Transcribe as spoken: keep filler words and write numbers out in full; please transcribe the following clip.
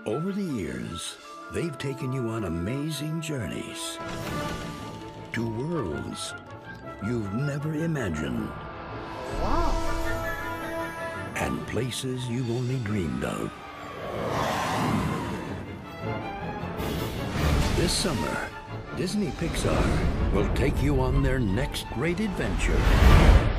Over the years, they've taken you on amazing journeys to worlds you've never imagined. Wow. And places you've only dreamed of. This summer, Disney Pixar will take you on their next great adventure.